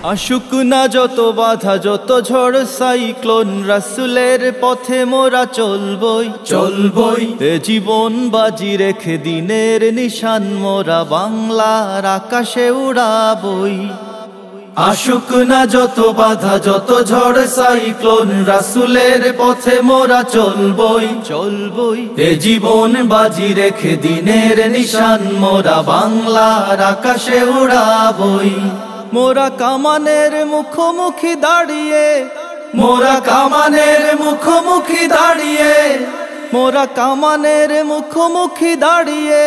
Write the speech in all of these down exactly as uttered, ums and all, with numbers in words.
আশুক না যত বাধা যত ঝড় সাইক্লোন, রাসূলের পথে মোরা চলবই চলবই। এ জীবন বাজি রেখে দিনের নিশান মোরা বাংলার আকাশে উড়াবই। আশুক না যত বাধা যত ঝড় সাইক্লোন, রাসূলের পথে মোরা চলবই চলবই। এ জীবন বাজি রেখে দিনের নিশান মোরা বাংলার আকাশে উড়াবই। মোরা কামানের মুখোমুখি দাঁড়িয়ে, মোরা কামানের মুখোমুখি দাঁড়িয়ে, মোরা কামানের মুখোমুখি দাঁড়িয়ে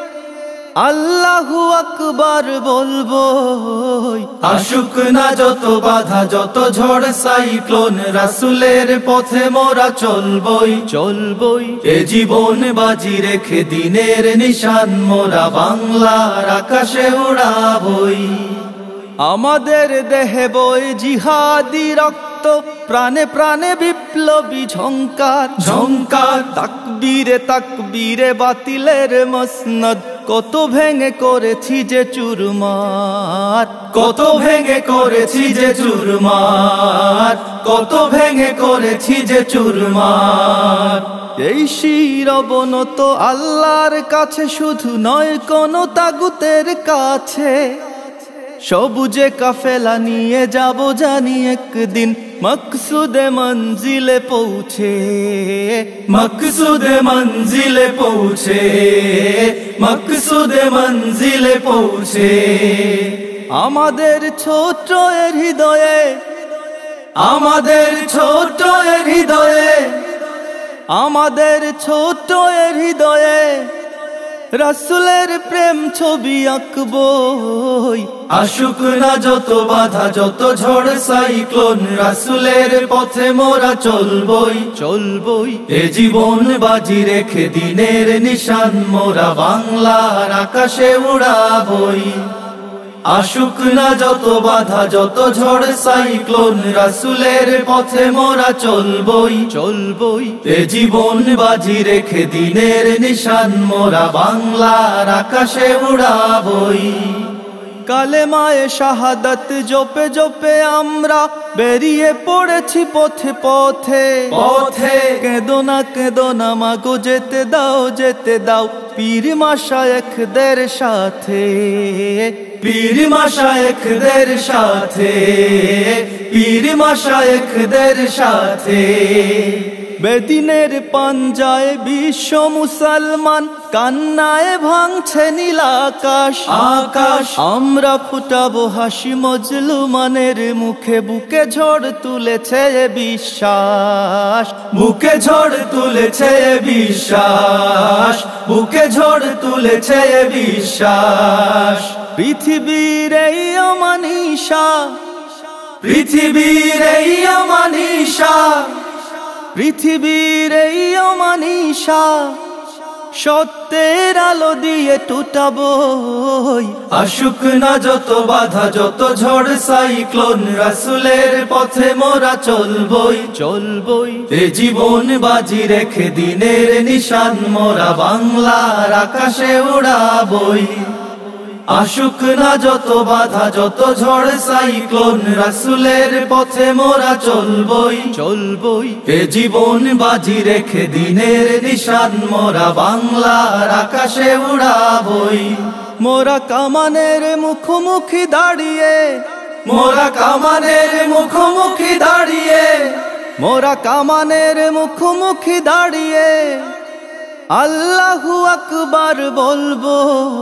আল্লাহু আকবার বলবো। আশুক না যত বাধা যত ঝড় সাইক্লোন, রাসূলের পথে মোরা চলবই চলবই। এ জীবন বাজি রেখে দিনের নিশান মোরা বাংলার আকাশে উড়াবই। আমাদের দেহে বই জিহাদি রক্ত, প্রাণে প্রাণে বিপ্লবী ঝংকার ঝংকার। তাকবীরে তাকবীরে বাতিলের মসনদ, কত ভেঙে করেছি যে চুরমার, কত ভেঙে করেছি যে চুরমার, কত ভেঙে করেছি যে চুরমার। এই শির অবনত আল্লাহর কাছে, শুধু নয় কোন তাগুতের কাছে। সবুজে কাফেলা নিয়ে যাব জানি একদিন মকসুদে মঞ্জিলে পৌঁছে, মকসুদে মঞ্জিলে পৌঁছে, মকসুদে মঞ্জিলে পৌঁছে। আমাদের ছোট এর হৃদয়ে, আমাদের ছোট এর হৃদয়ে, আমাদের ছোট এর হৃদয়ে রাসূলের প্রেম ছবি আঁকবই। আশুক না যত বাধা যত ঝড় সাইক্লোন, রাসূলের পথে মোরা চলবই চলবই। এ জীবন বাজি রেখে দিনের নিশান মোরা বাংলার আকাশে উড়াবই। আশুক না যত বাধা যত ঝড় সাইক্লোন, রাসূলের পথে মোরা চলবই চলবই। এ জীবন বাজি রেখে দিনের নিশান মোরা বাংলার আকাশে উড়াবই। কালেমায়ে শাহাদাত জপে জপে আমরা বেরিয়ে পড়েছি পথে পথে পথে। কেঁদো না কেঁদো না মাগো, যেতে দাও যেতে দাও পীর মাশায়েখদের সাথে, পীর মাশায়েখদের সাথে, পীর মাশায়েখদের সাথে। বেদিনের পাঞ্জায় বিশ্ব মুসলমান, কান্নায় ভাঙছে নীল আকাশ আকাশ। আমরা ফুটাবো হাসি মজলুমানের মুখে, বুকে ঝড় তুলেছে বিশ্বাস, বুকে ঝড় তুলেছে বিশ্বাস, বুকে ঝড় তুলেছে বিশ্বাস। পৃথিবীর এই অমানিসা, পৃথিবীর এই অমানিসা, পৃথিবীর এই অমানিসা সত্যের আলো দিয়ে টুটাবই। আশুক না যত বাধা যত ঝড় সাইক্লোন, রাসূলের পথে মোরা চলবই চলবই। এ জীবন বাজি রেখে দিনের নিশান মোরা বাংলার আকাশে উড়াবই। আশুক না যত বাধা যত ঝড় সাইক্লোন, রাসূলের পথে মোরা চলবই চলবই। এ জীবন বাজি রেখে দিনের নিশান মোরা বাংলার আকাশে উড়াবই। মোরা কামানের মুখোমুখি দাঁড়িয়ে, মোরা কামানের মুখোমুখি দাঁড়িয়ে, মোরা কামানের মুখোমুখি দাঁড়িয়ে আল্লাহু আকবার বলবো।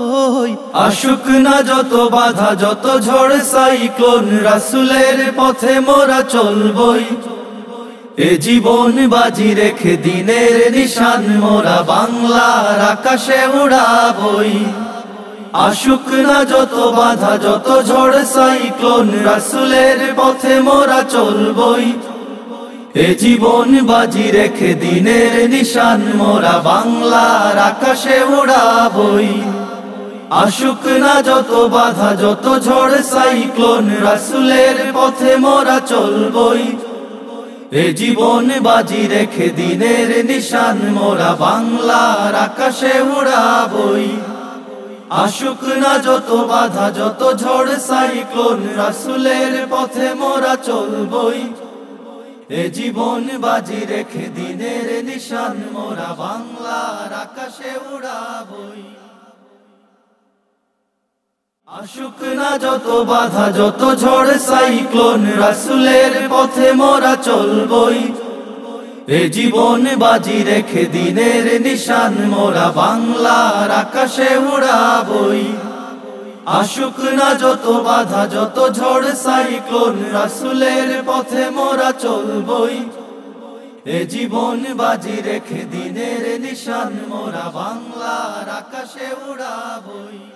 আশুক না যত বাধা যত ঝড় সাইক্লোন, রাসূলের পথে মোরা চলবই। এ জীবন বাজি রেখে দিনের নিশান মোরা বাংলার আকাশে উড়াবই। আশুক না যত বাধা যত ঝড় সাইক্লোন, রাসূলের পথে মোরা চলবই। এ জীবন বাজি রেখে দিনের নিশান মোরা বাংলার আকাশে উড়াবই। আশুক না যত বাধা যত ঝড় সাইক্লোন, রাসূলের পথে মোরা চলবই। এ জীবন বাজি রেখে দিনের নিশান মোরা বাংলার আকাশে উড়াবই। আসুক না যত বাধা যত ঝড় সাইক্লোন, রাসূলের পথে মোরা চলবই। এ জীবন বাজি রেখে দিনের নিশান মোরা বাংলার আকাশে উড়াবই। আসুক না যত বাধা যত ঝড় সাইক্লোন, রাসূলের পথে মোরা চলবই। এ জীবন বাজি রেখে দিনের নিশান মোরা বাংলার আকাশে উড়াবই। আসুক না যত বাধা যত ঝড় সাইক্লোন, রাসূলের পথে মোরা চলবই। এ জীবন বাজি রেখে দিনের নিশান মোরা বাংলার আকাশে উড়াবই।